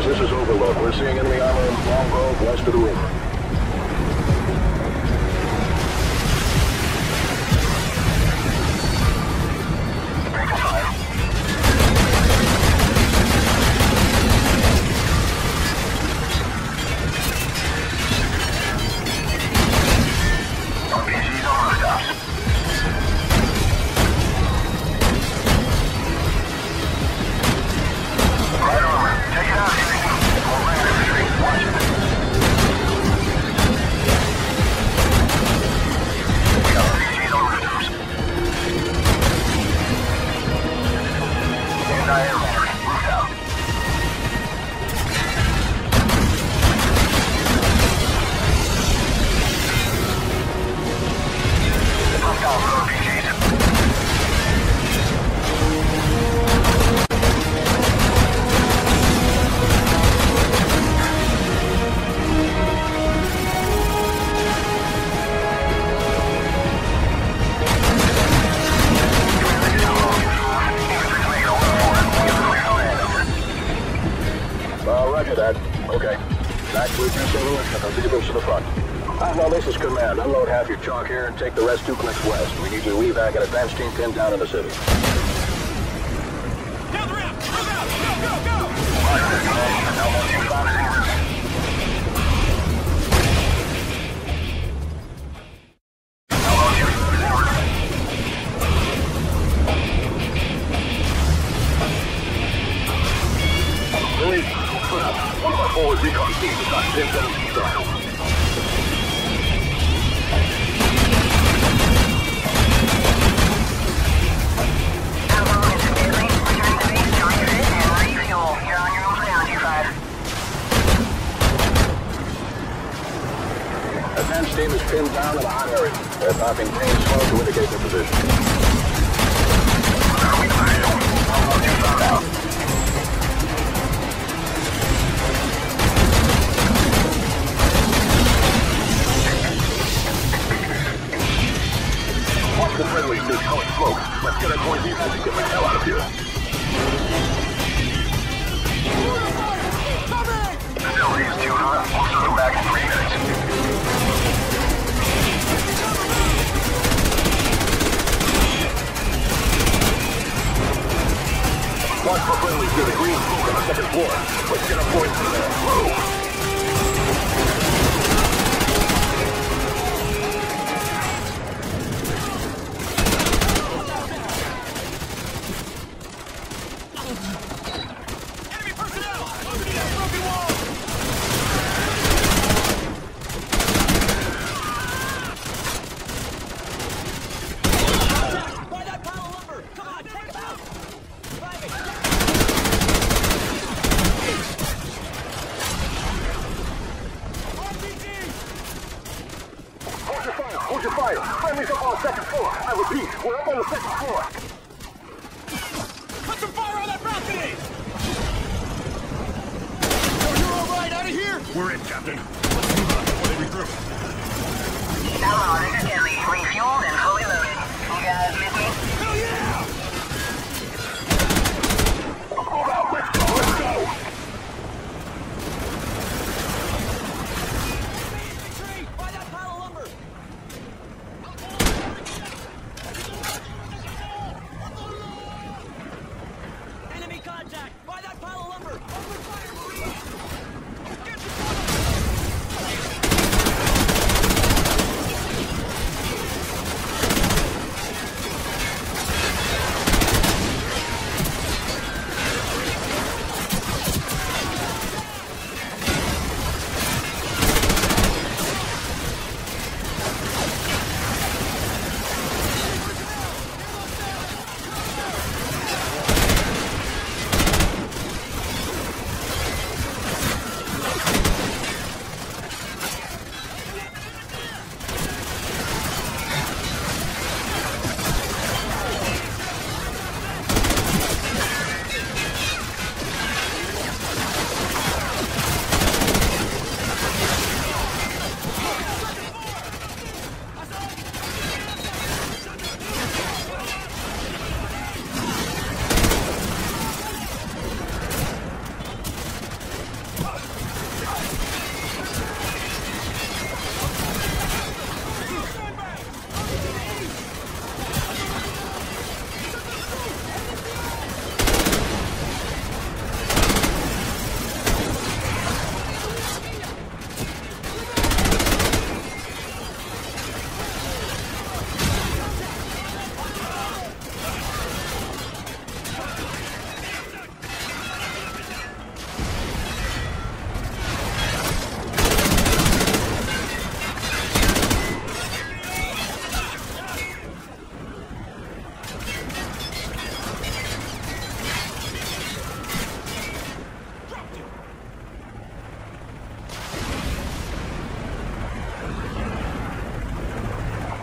this is Overlook. We're seeing enemy armor in Long Grove, west of the river. Okay. Back to your civil and conceivable to the front. Now this is command. Unload half your chalk here and take the rest 2 clicks west. We need your evac and advance team pinned down in the city. Down the ramp! Move out! Go, go, go! One of our forward recon teams is on 10-7 style. Advance team is pinned down in a hot area. They're popping green smoke to indicate their position. Watch the friendlies near colored smoke. Let's get our point defense and get the hell out of here. Facility is too hot. We'll send them back in 3 minutes. Watch for friendlies near the green smoke on the 2nd floor. Let's get our points from there. Whoa! Hold your fire! Friendly's up on the 2nd floor! I repeat, we're up on the 2nd floor! Put some fire on that balcony! So you're alright out of here? We're in, Captain. Let's move on before they regroup. Hello, this is Deadly. Refueled and fully loaded. You guys miss me? Hell yeah! Hold out! Let's go! Let's go!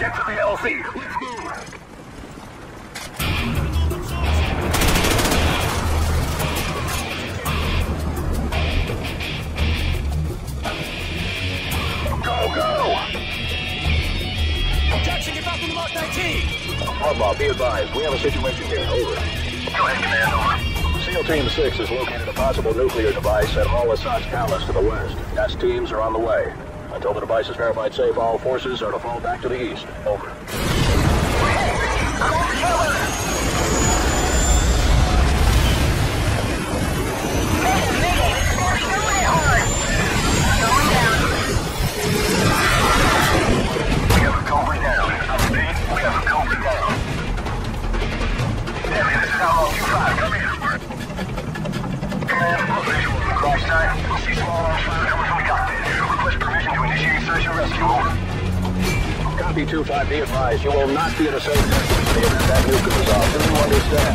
Get to the LZ. Let's move. Go! Jackson, get back in the Mark 19! Outlaw, be advised. We have a situation here. Over. Go ahead, Command. Over. SEAL Team 6 has located a possible nuclear device at Al-Assad's palace to the west. Gas teams are on the way. Until the device is verified safe, all forces are to fall back to the east. Over. Copy 2-5, be advised. You will not be at a safe distance in the event that nuke goes off. Do you understand?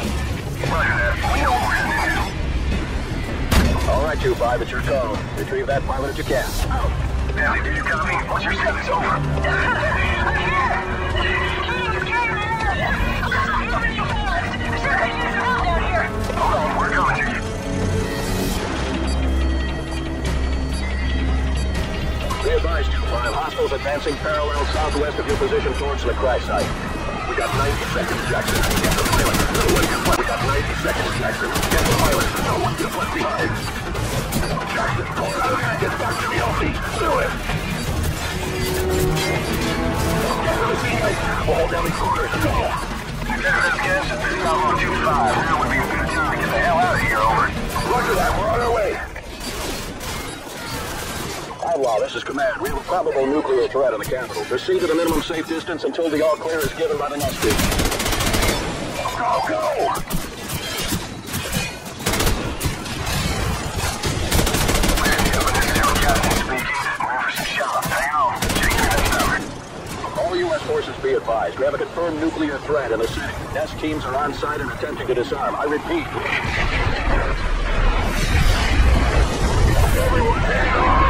All right, 2-5, it's your call. Retrieve that pilot if you can. Out. Ellie, do you copy? What's your status? Over. Hold on, we're coming to you. Be advised, 2-5. Hostiles advancing parallel southwest of your position towards the crash site. We got 90 seconds, Jackson. Get the pilot. No one gets left. We got 90 seconds, Jackson. Get the pilot. No one gets left behind. Jackson, pull it out and get back to the LZ. Do it. Get to the scene. Hold down the corners. Go. Lieutenant Vasquez, this is Alpha 2-5. Now would be a good time to get the hell out of here, over. Roger that. We're on our way. Outlaw, this is Command. We have a probable nuclear threat in the capital. Proceed to the minimum safe distance until the all-clear is given by the next team. Go! All U.S. forces be advised. We have a confirmed nuclear threat in the city. Desk teams are on site and attempting to disarm. I repeat. Everyone, hang on!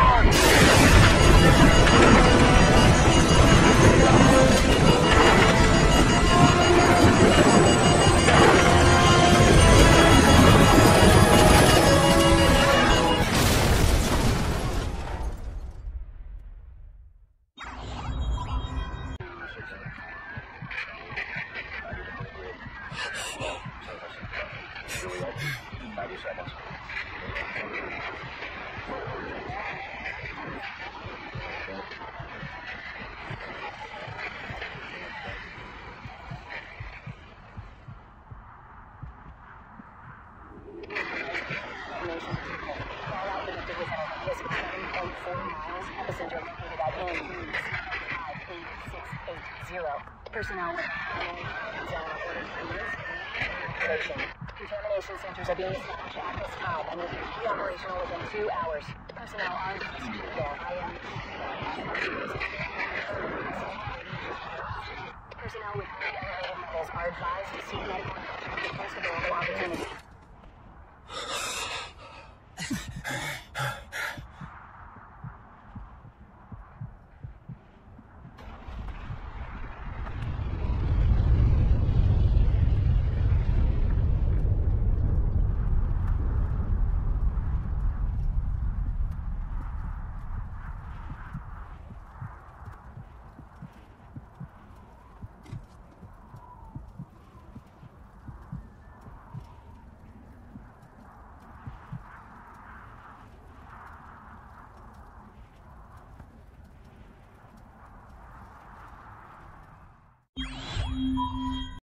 Personnel Determination centers are being established at this time and will be operational within 2 hours. Personnel are in there. Personnel with elevated levels are advised to seek medical attention to post available opportunity.